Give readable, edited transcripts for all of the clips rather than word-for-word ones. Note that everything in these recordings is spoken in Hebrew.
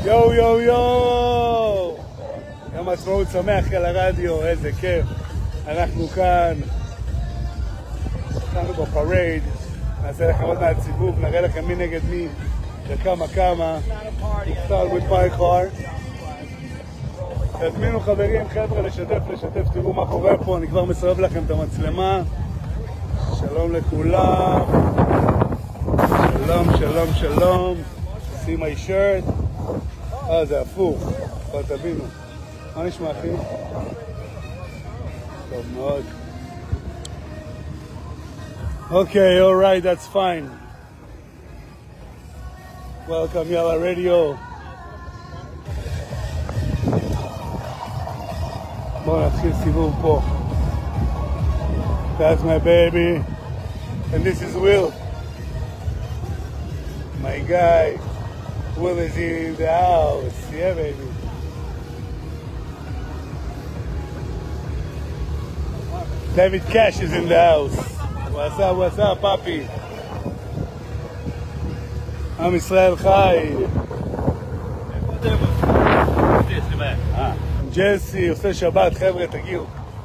יו יו יו! יום עצמאות שמח על הרדיו, איזה כיף. אנחנו כאן בפרייד, נעשה לכם עוד מעט סיבוב, נראה לכם מי נגד מי וכמה. Start with my car. תזמינו חברים, חבר'ה, לשתף, תראו מה קורה פה, אני כבר מסרב לכם את המצלמה. שלום לכולם. שלום. See my shirt. זה הפוך, כבר תבינו. מה נשמע אחי? טוב מאוד. Okay, alright, that's fine. Welcome, Yalla Radio. בואו נתחיל סיבוב פה. That's my baby. And this is Will. My guy. Will is in the house. Yeah, baby. David Cash is in the house. What's up, papi? עם ישראל חי. ג'סי עושה שבת, חבר'ה, תגיעו.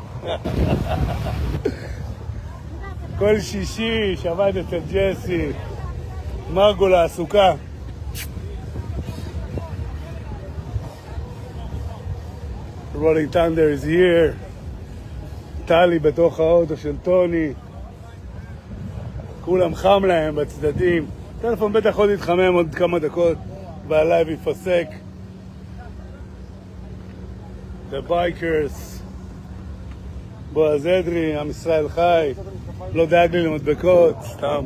כל שישי שבת אצל ג'סי. מרגו לעסוקה. Rolling Thunder is here. טלי בתוך האוטו של טוני. כולם חם להם בצדדים. טלפון בטח עוד יתחמם עוד כמה דקות והלייב יפסק. The Bikers. בועז אדרי, עם ישראל חי. לא דאג לי למדבקות. סתם.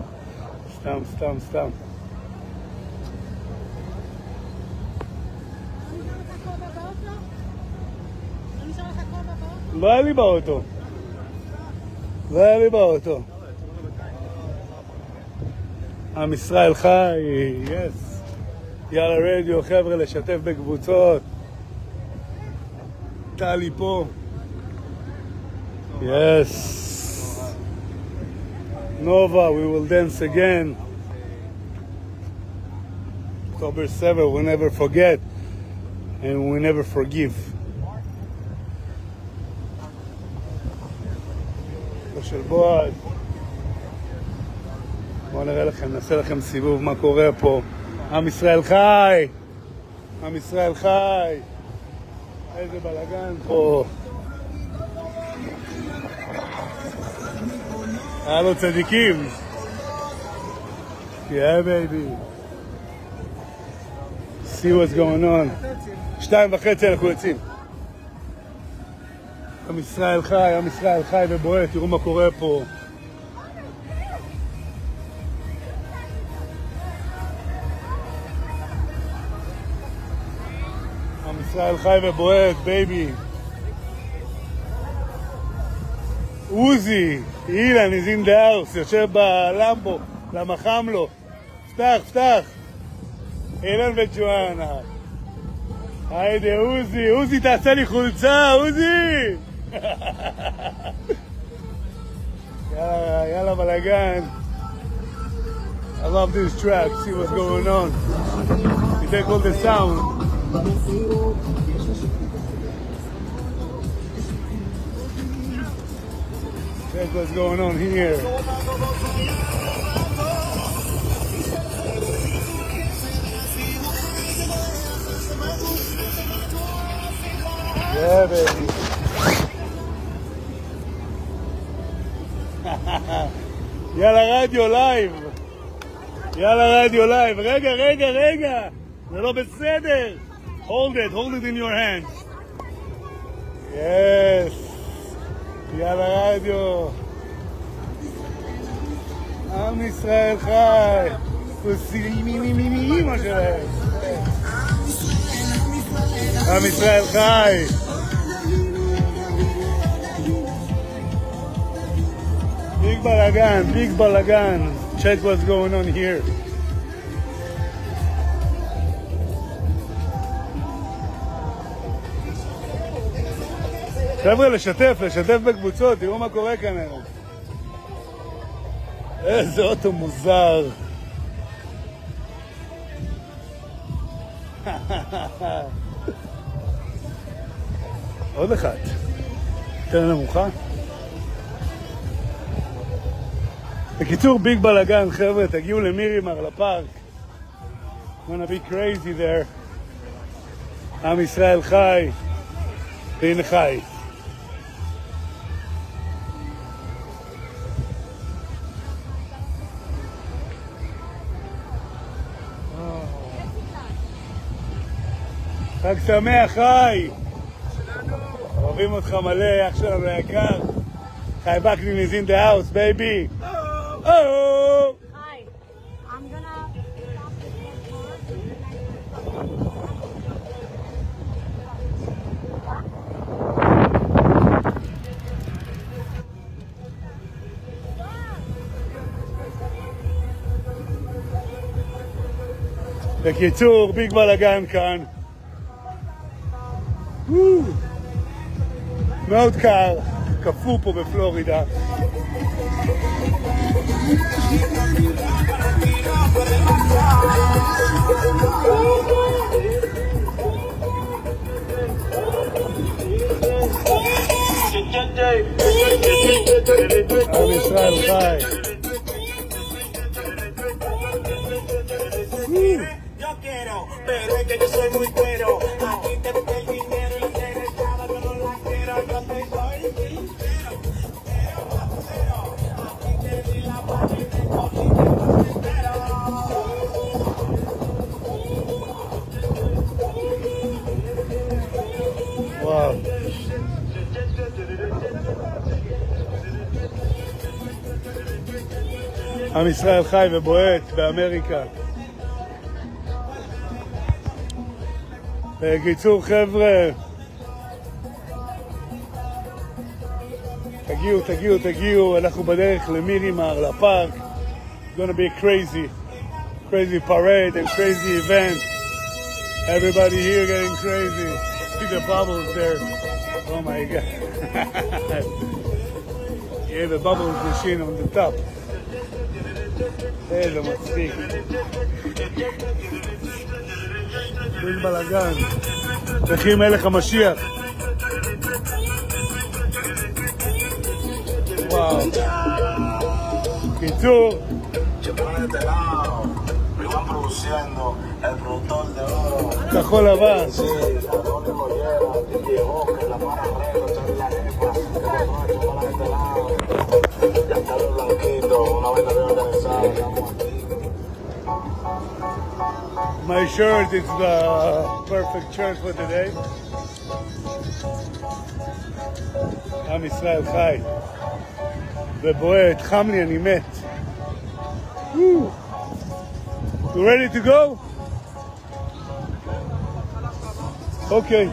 לא היה לי באוטו. עם ישראל חי, יס. יאללה רדיו, חבר'ה, לשתף בקבוצות. טלי פה. יס. Nova, we will dance again. October 7th, we never forget. And we never forgive. של בועד. בואו נראה לכם, נעשה לכם סיבוב מה קורה פה. עם ישראל חי! איזה בלגן פה. הלו צדיקים. Yeah, baby. See what's going on. 2:30 אנחנו יוצאים. עם ישראל חי ובועט, תראו מה קורה פה. עם ישראל חי ובועט, בייבי. עוזי, אילן, is in the house, יושב בלמבו, למה חם לו. פתח. אילן וג'ואנה. היידה, עוזי, תעשה לי חולצה, עוזי! יאללה בלגן. I love this track, see what's going on. You take all the sound. Check what's going on here. Yeah, baby. יאללה רדיו לייב. רגע. זה לא בסדר. Hold it in your hands. Yes. יאללה רדיו. עם ישראל חי. מי מה שלהם. עם ישראל חי. Big balagan. Check what's going on here. חבר'ה, לשתף בקבוצות, תראו מה קורה כאן היום. איזה אוטו מוזר. עוד אחת. תן נמוכה. בקיצור, ביג בלגן, חבר'ה, תגיעו למירימר, לפארק. gonna be crazy there. עם ישראל חי, והנה חי. חג שמח, חי! אוהבים אותך מלא, אח שלנו היקר. חי וקנין is in the house, baby! Oh! Hi, I'm gonna בקיצור, ביג בלגן כאן. מאוד קר, קפוא פה בפלורידה. עם ישראל חי. Yo quiero, pero es que yo soy muy cuero. Aquí te busqué el dinero y se regala, yo no la quiero. Yo te soy sincero, pero aquí te di la paz y te cogí de וואו. עם ישראל חי ובועט באמריקה. בקיצור, חבר'ה, תגיעו, אנחנו בדרך למירימר, לפארק. It's gonna be a crazy parade and crazy event. Everybody here getting crazy. See the bubbles there. Oh my God. Yeah, the bubbles machine on the top. איזה מצחיק. ביג בלגן. וכי מלך המשיח. וואו. קיצור. כחול לבן. My shirt is the perfect shirt for today. עם ישראל חי ובועט, חם לי, אני מת. You ready to go? אוקיי.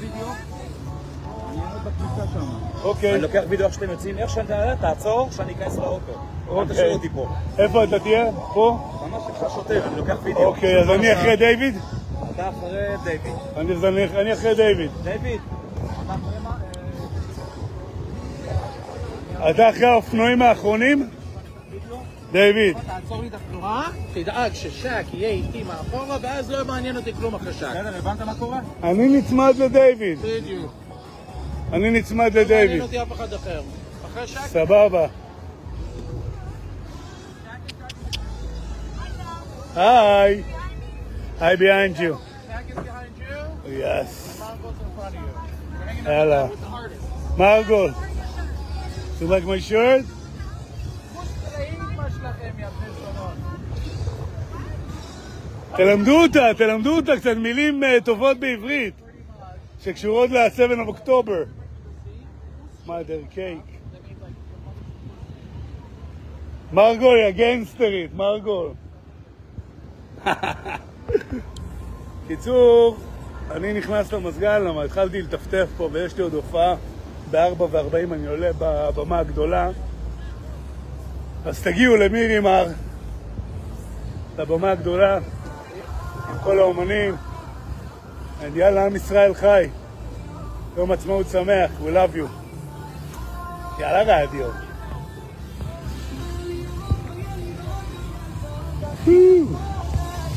אוקיי. אני לוקח וידאו איך שאתם יוצאים, איך שאתה תעצור, שאני אכנס לאוטו. אל תשאיר אותי פה. איפה אתה תהיה? פה? ממש לך שוטר, אני לוקח וידאו. אוקיי, אז אני אחרי דיוויד? אתה אחרי דיוויד. אני אחרי דיוויד. דיוויד. אתה אחרי האופנועים האחרונים? דיוויד. תעצור לי את התנועה, תדאג ששק יהיה איתי מאחורה, ואז לא מעניין אותי כלום אחרי שק. בסדר, הבנת מה קורה? אני נצמד לדיוויד. בדיוק. אני נצמד לא לדיוויד. מעניין אותי אף אחד אחר. אחרי שק... סבבה. היי. Hi behind you. Shaq is behind you, Yes. Margot's in front of you. We're hanging out Hello. with the artist. Margot. You like my shirt? חוץ לאימא שלכם, יא בני זונות. תלמדו אותה קצת מילים טובות בעברית שקשורות ל-7 of October. mother cake. מרגו, יא גנגסטרית, מרגו. קיצור, אני נכנס למסגל, למה התחלתי לטפטף פה ויש לי עוד הופעה ב-4:40, אני עולה בבמה הגדולה. אז תגיעו למירימר, לבמה הגדולה, עם כל האומנים. יאללה, עם ישראל חי. יום עצמאות שמח, we love you. יאללה רדיו.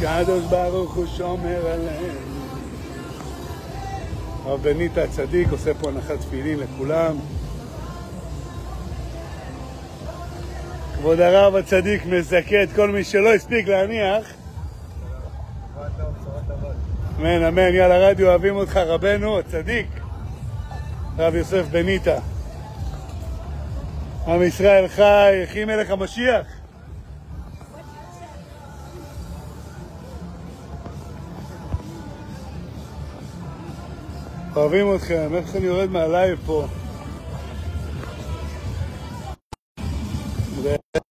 קדוש ברוך הוא שומר עליהם. הרב בניטה הצדיק עושה פה הנחת תפילין לכולם. כבוד הרב הצדיק מזכה את כל מי שלא הספיק להניח. אמן, אמן, יאללה רדיו, אוהבים אותך רבנו הצדיק רב יוסף בניטה. עם ישראל חי, יחי מלך המשיח. אוהבים אתכם, איך אני יורד מהלייב פה.